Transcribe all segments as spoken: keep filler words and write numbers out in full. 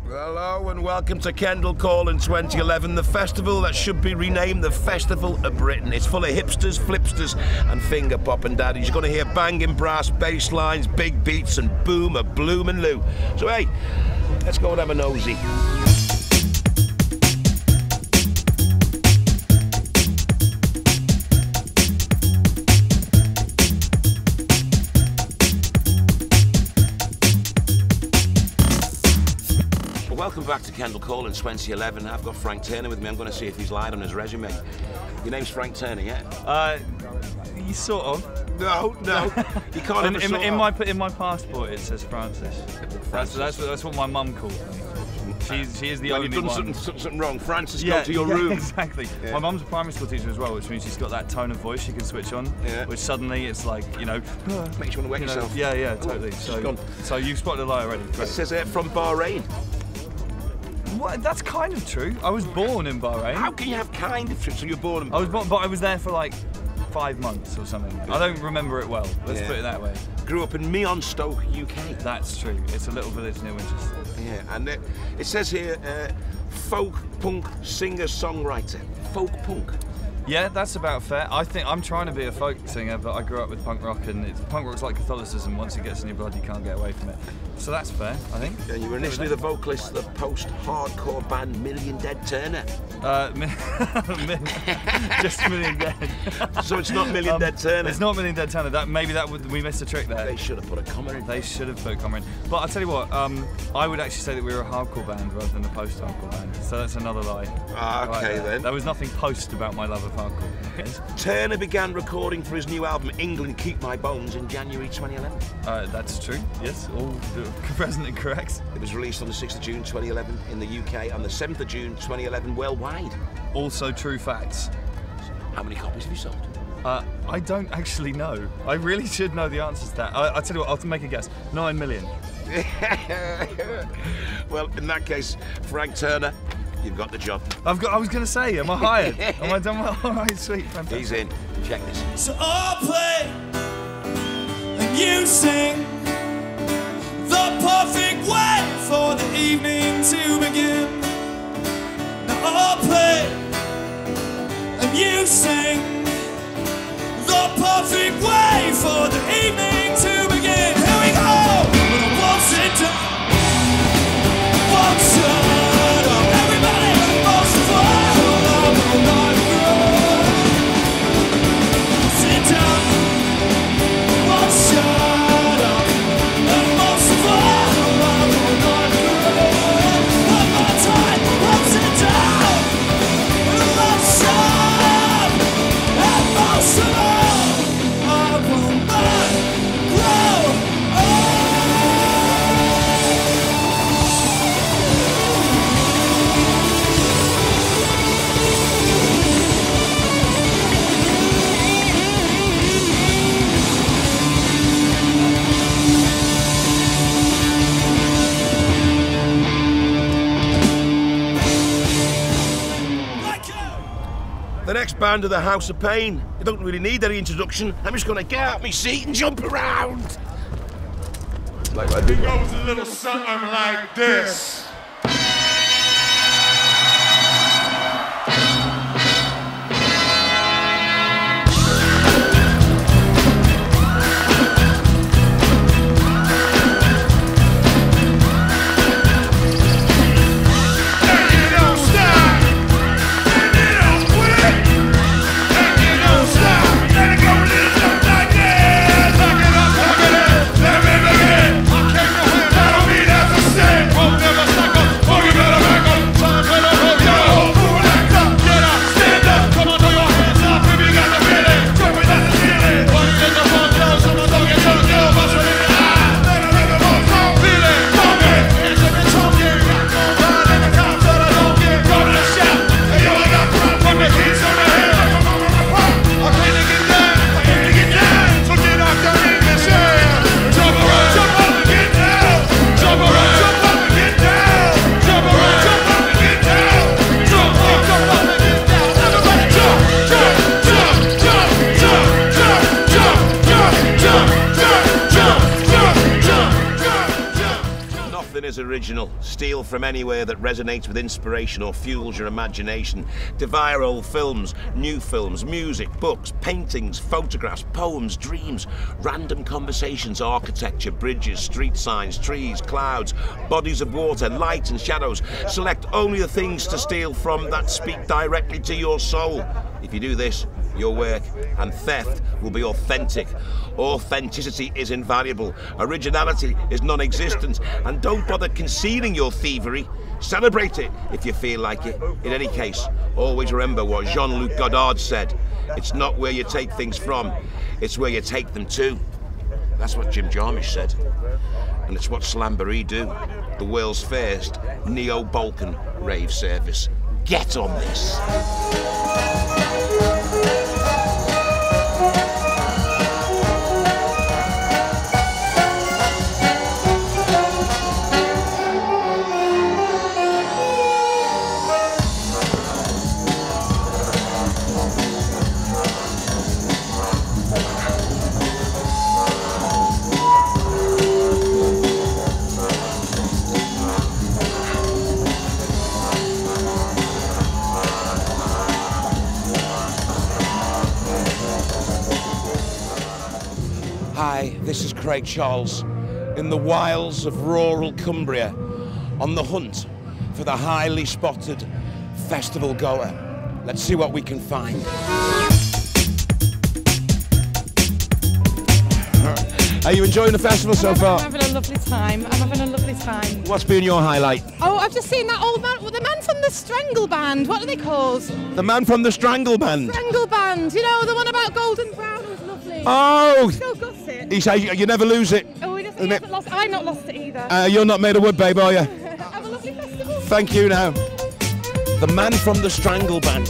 Hello and welcome to Kendal Calling twenty eleven, the festival that should be renamed the Festival of Britain. It's full of hipsters, flipsters and finger-popping daddies. You're going to hear banging brass bass lines, big beats and boom a bloomin' loo. So hey, let's go and have a nosy. Welcome back to Kendal Calling twenty eleven. I've got Frank Turner with me. I'm going to see if he's lied on his resume. Your name's Frank Turner, yeah? Uh, you sort of. No, no. You can't in, ever in, sort in of. my in my passport it says Francis. Francis. That's that's what, that's what my mum calls me. She's she is the when only you've done one. something, something wrong, Francis, Yeah, go to your yeah, room. Exactly. Yeah. My mum's a primary school teacher as well, which means she's got that tone of voice she can switch on. Yeah. Which suddenly it's like, you know, makes you want to wet you know, yourself. Yeah, yeah, totally. Ooh, so, so you've spotted a lie already. Great. It says uh, from Bahrain. What? That's kind of true. I was born in Bahrain. How can you have kind of true? So you're born in Bahrain? I was born, but I was there for like five months or something. Yeah. I don't remember it well. Let's yeah. put it that way. Grew up in Meonstoke, U K. That's true. It's a little village near Winchester. Yeah, and it, it says here, uh, folk punk singer-songwriter. Folk punk. Yeah, that's about fair. I think I'm trying to be a folk singer, but I grew up with punk rock, and it's, punk rock's like Catholicism. Once it gets in your blood, you can't get away from it. So that's fair, I think. Yeah, you were initially the vocalist of the post-hardcore band Million Dead Turner. Uh, just Million Dead. So it's not Million um, Dead Turner. It's not Million Dead Turner. That maybe that would we missed a trick there. They should have put a comma in. They should have put a comma in. But I'll tell you what, um, I would actually say that we were a hardcore band rather than a post-hardcore band. So that's another lie. Ah, okay right then. There was nothing post about my love of hardcore. Okay. Turner began recording for his new album England Keep My Bones in January twenty eleven. Uh, that's true, yes, all present and correct. It was released on the sixth of June twenty eleven in the U K and the seventh of June twenty eleven worldwide. Also true facts. How many copies have you sold? Uh, I don't actually know. I really should know the answers to that. I, I'll tell you what, I'll make a guess. Nine million. Well, in that case, Frank Turner, you've got the job. I've got. I was going to say, am I hired? Am I done well? All right, sweet, fantastic. He's in. Check this. So I'll play and you sing the perfect way for the evening to begin. Now I'll play and you sing the perfect way for the evening to begin. Here we go. When I won't sit down, won't shut up. Everybody wants to fly all night through. Sit down, won't shut up. And most of all, all night through. One more time, won't sit down, won't shut up. And most of all, I will not grow old. The next band of the House of Pain. You don't really need any introduction. I'm just gonna get out my seat and jump around. Like I do. It goes a little something like this. Never Nothing is original. Steal from anywhere that resonates with inspiration or fuels your imagination. Devour old films, new films, music, books, paintings, photographs, poems, dreams, random conversations, architecture, bridges, street signs, trees, clouds, bodies of water, light and shadows. Select only the things to steal from that speak directly to your soul. If you do this, your work and theft will be authentic. Authenticity is invaluable. Originality is non-existent. And don't bother concealing your thievery. Celebrate it if you feel like it. In any case, always remember what Jean-Luc Godard said. It's not where you take things from, it's where you take them to. That's what Jim Jarmusch said. And it's what Slamboree do. The world's first neo-Balkan rave service. Get on this. Hi, this is Craig Charles in the wilds of rural Cumbria on the hunt for the highly spotted festival goer. Let's see what we can find. Are you enjoying the festival so far? I'm having a lovely time. I'm having a lovely time. What's been your highlight? Oh, I've just seen that old man, the man from the Strangle Band. What are they called? The man from the Strangle Band. Strangle Band. You know, the one about Golden Brown was lovely. Oh! Still got it. He says you never lose it. Oh, he doesn't, he hasn't lost. I've not lost it either. Uh, you're not made of wood, babe, are you? Have a lovely festival. Thank you now. The man from the Strangle Band.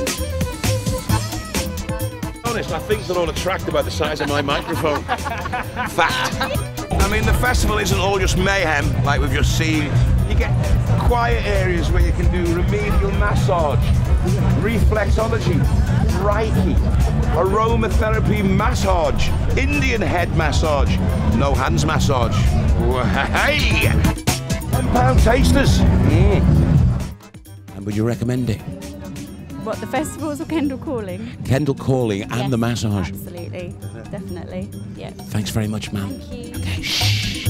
Honest, I think they're all attracted by the size of my microphone. Fact. I mean, the festival isn't all just mayhem, like we've just seen. You get quiet areas where you can do remedial massage, reflexology, Reiki, aromatherapy massage, Indian head massage, no hands massage. Hey! ten pound tasters. Mm. And would you recommend it? What, the festivals or Kendal Calling? Kendal Calling and Yes, the massage. Absolutely, definitely, yeah. Thanks very much, ma'am. Thank you. Okay, shh.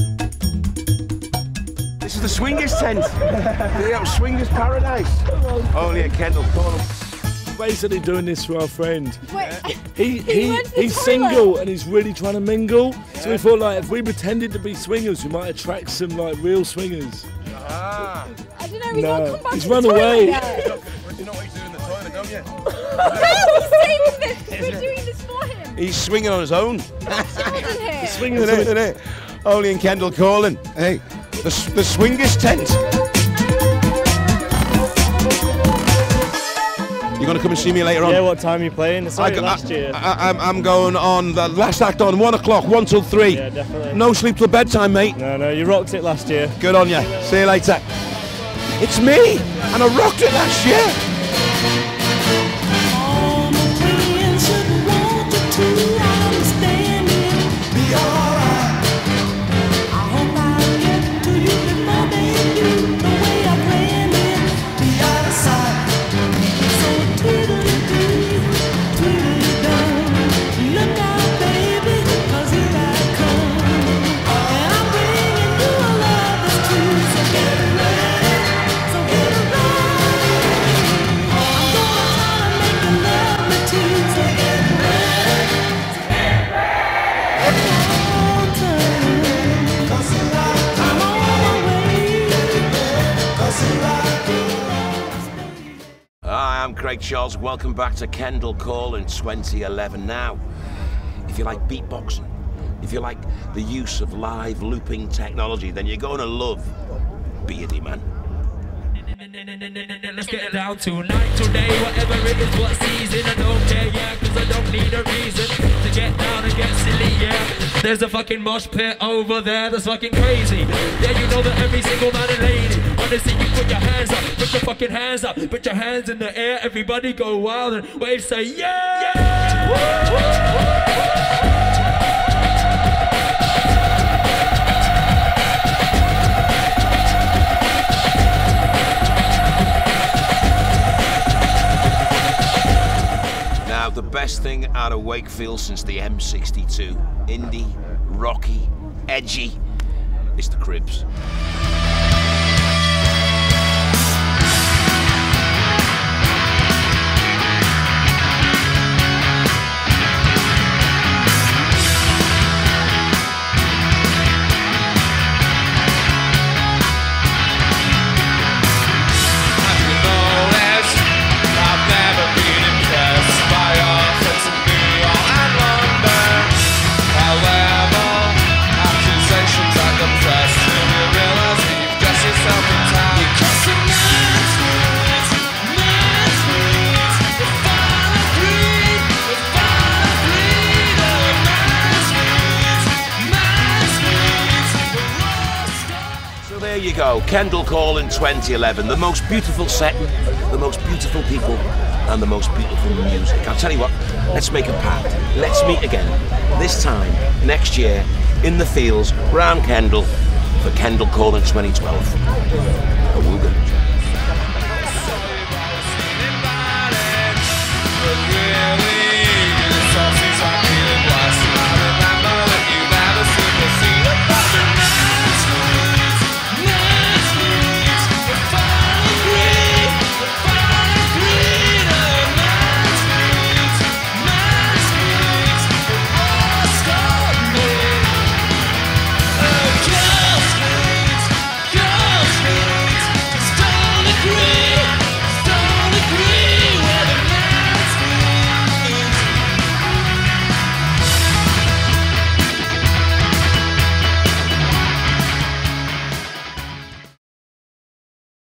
This is the swingers tent. The swingers paradise. Only at Kendal Calling. Basically doing this for our friend. Wait, He, he he went to the he's toilet. single and he's really trying to mingle. So we thought, like, if we pretended to be swingers, we might attract some like real swingers. Ah. I don't know, he's No, not come back he's to run the toilet away. yet. You know what he's doing in the toilet, don't you? No, he's saving this. We're doing this for him. He's swinging on his own. Children here. Swingers. Isn't it, isn't it? Only in Kendal Calling. Hey, the, the swingers tent. You gonna come and see me later on? Yeah, what time are you playing? I saw it I- last I- year. I, I'm, I'm going on the last act on one o'clock, one till three. Yeah, definitely. No sleep till bedtime, mate. No, no, you rocked it last year. Good on ya. See you later. It's me, and I rocked it last year. Hi, I'm Craig Charles. Welcome back to Kendal Calling twenty eleven. Now, if you like beatboxing, if you like the use of live looping technology, then you're going to love Beardy Man. Let's get down tonight, today, whatever it is, what season, I don't care, yeah, cause I don't need a reason to get down and get silly, yeah. There's a fucking mosh pit over there that's fucking crazy. Yeah, you know that every single man and lady wanna see you put your hands up, put your fucking hands up, put your hands in the air, everybody go wild and wave, say yeah! Yeah! best thing out of Wakefield since the M sixty-two. Indie, rocky, edgy. It's the Cribs. There you go, Kendal Calling twenty eleven. The most beautiful setting, the most beautiful people, and the most beautiful music. I'll tell you what, let's make a pact. Let's meet again, this time, next year, in the fields, round Kendal, for Kendal Calling twenty twelve. A Woogan.